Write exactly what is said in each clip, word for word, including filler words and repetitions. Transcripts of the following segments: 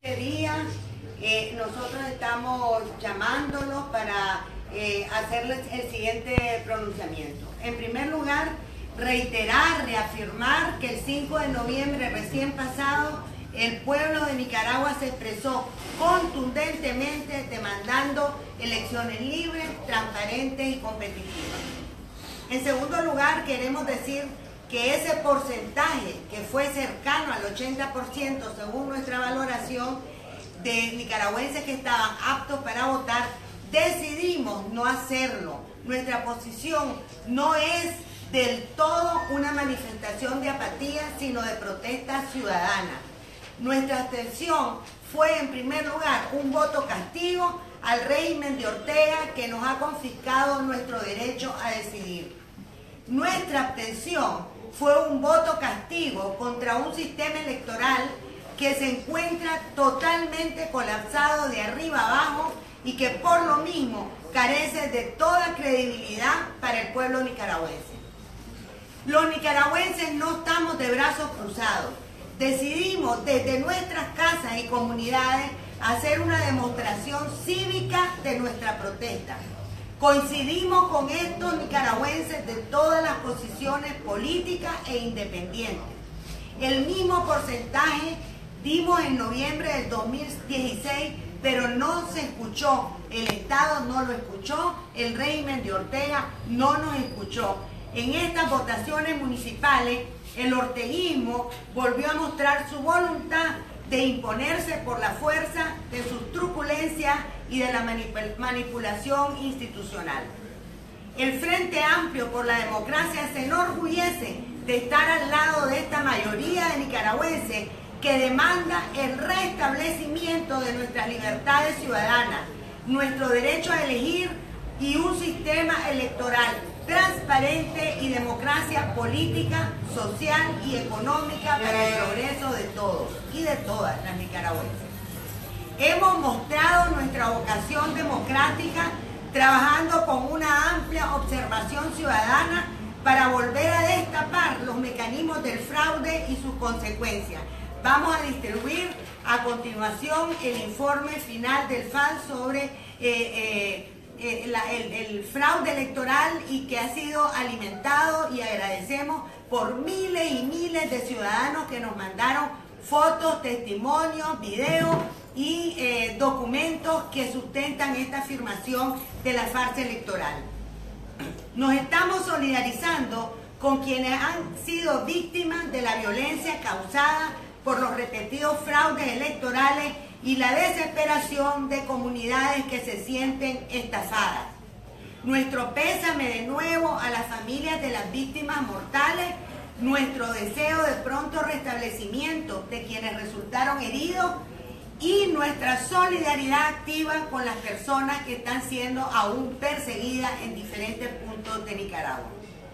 Este día eh, nosotros estamos llamándolos para eh, hacerles el siguiente pronunciamiento. En primer lugar, reiterar, reafirmar que el cinco de noviembre recién pasado el pueblo de Nicaragua se expresó contundentemente demandando elecciones libres, transparentes y competitivas. En segundo lugar, queremos decir que ese porcentaje que fue cercano al ochenta por ciento según nuestra valoración de nicaragüenses que estaban aptos para votar, decidimos no hacerlo. Nuestra posición no es del todo una manifestación de apatía, sino de protesta ciudadana. Nuestra abstención fue en primer lugar un voto castigo al régimen de Ortega que nos ha confiscado nuestro derecho a decidir. Nuestra abstención fue un voto castigo contra un sistema electoral que se encuentra totalmente colapsado de arriba abajo y que por lo mismo carece de toda credibilidad para el pueblo nicaragüense. Los nicaragüenses no estamos de brazos cruzados. Decidimos desde nuestras casas y comunidades hacer una demostración cívica de nuestra protesta. Coincidimos con estos nicaragüenses de todas las posiciones políticas e independientes. El mismo porcentaje dimos en noviembre del dos mil dieciséis, pero no se escuchó. El Estado no lo escuchó, el régimen de Ortega no nos escuchó. En estas votaciones municipales, el orteguismo volvió a mostrar su voluntad de imponerse por la fuerza de sus truculencias y de la manipulación institucional. El Frente Amplio por la Democracia se enorgullece de estar al lado de esta mayoría de nicaragüenses que demanda el restablecimiento de nuestras libertades ciudadanas, nuestro derecho a elegir y un sistema electoral transparente y democracia política, social y económica para el progreso de todos y de todas las nicaragüenses. Hemos mostrado nuestra vocación democrática trabajando con una amplia observación ciudadana para volver a destapar los mecanismos del fraude y sus consecuencias. Vamos a distribuir a continuación el informe final del F A L sobre eh, eh, Eh, la, el, el fraude electoral y que ha sido alimentado, y agradecemos por miles y miles de ciudadanos que nos mandaron fotos, testimonios, videos y eh, documentos que sustentan esta afirmación de la farsa electoral. Nos estamos solidarizando con quienes han sido víctimas de la violencia causada por los repetidos fraudes electorales y la desesperación de comunidades que se sienten estafadas. Nuestro pésame de nuevo a las familias de las víctimas mortales, nuestro deseo de pronto restablecimiento de quienes resultaron heridos y nuestra solidaridad activa con las personas que están siendo aún perseguidas en diferentes puntos de Nicaragua.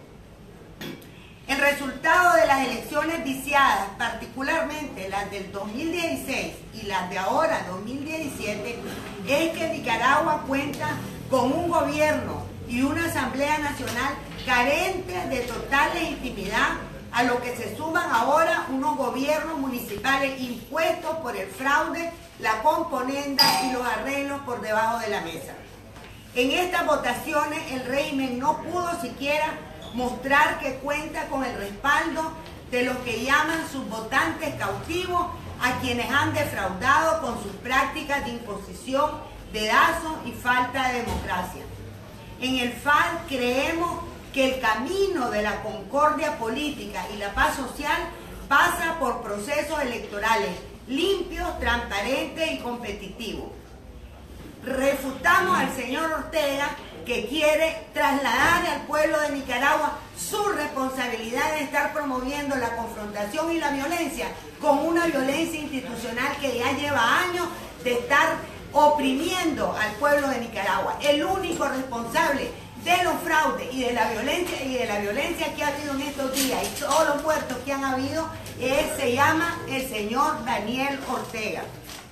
El resultado de las elecciones viciadas, particularmente las del dos mil dieciséis y las de ahora, dos mil diecisiete, es que Nicaragua cuenta con un gobierno y una Asamblea Nacional carentes de total legitimidad, a lo que se suman ahora unos gobiernos municipales impuestos por el fraude, la componenda y los arreglos por debajo de la mesa. En estas votaciones el régimen no pudo siquiera mostrar que cuenta con el respaldo de los que llaman sus votantes cautivos, a quienes han defraudado con sus prácticas de imposición, dedazo y falta de democracia. En el F A L creemos que el camino de la concordia política y la paz social pasa por procesos electorales limpios, transparentes y competitivos. Refutamos al señor Ortega, que quiere trasladar al pueblo de Nicaragua su responsabilidad de estar promoviendo la confrontación y la violencia con una violencia institucional que ya lleva años de estar oprimiendo al pueblo de Nicaragua. El único responsable de los fraudes y de la violencia y de la violencia que ha habido en estos días y todos los muertos que han habido es, se llama el señor Daniel Ortega.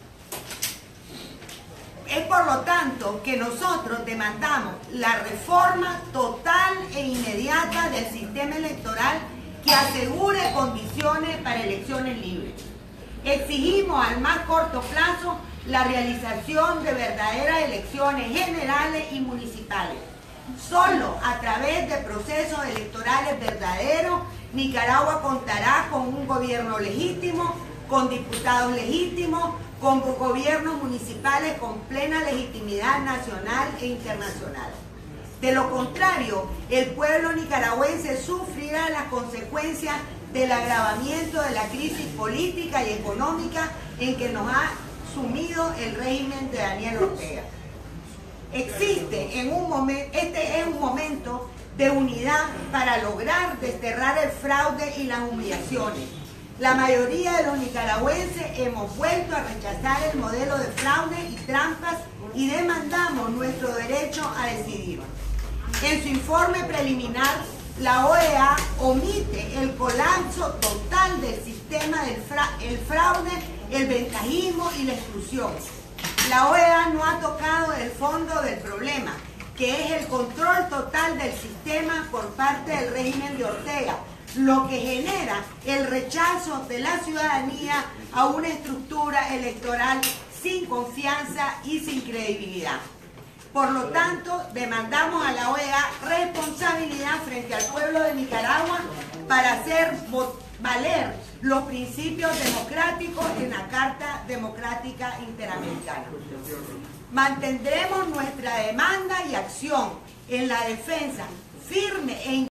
Es por lo tanto que nosotros demandamos la reforma total e inmediata del sistema electoral que asegure condiciones para elecciones libres. Exigimos al más corto plazo la realización de verdaderas elecciones generales y municipales. Solo a través de procesos electorales verdaderos, Nicaragua contará con un gobierno legítimo, con diputados legítimos, con gobiernos municipales con plena legitimidad nacional e internacional. De lo contrario, el pueblo nicaragüense sufrirá las consecuencias del agravamiento de la crisis política y económica en que nos ha sumido el régimen de Daniel Ortega. Existe en un momento, este es un momento de unidad para lograr desterrar el fraude y las humillaciones. La mayoría de los nicaragüenses hemos vuelto a rechazar el modelo de fraude y trampas y demandamos nuestro derecho a decidir. En su informe preliminar, la O E A omite el colapso total del sistema del fra el fraude, el ventajismo y la exclusión. La O E A no ha tocado el fondo del problema, que es el control total del sistema por parte del régimen de Ortega, lo que genera el rechazo de la ciudadanía a una estructura electoral sin confianza y sin credibilidad. Por lo tanto, demandamos a la O E A responsabilidad frente al pueblo de Nicaragua para hacer valer los principios democráticos en la Carta Democrática Interamericana. Mantendremos nuestra demanda y acción en la defensa firme e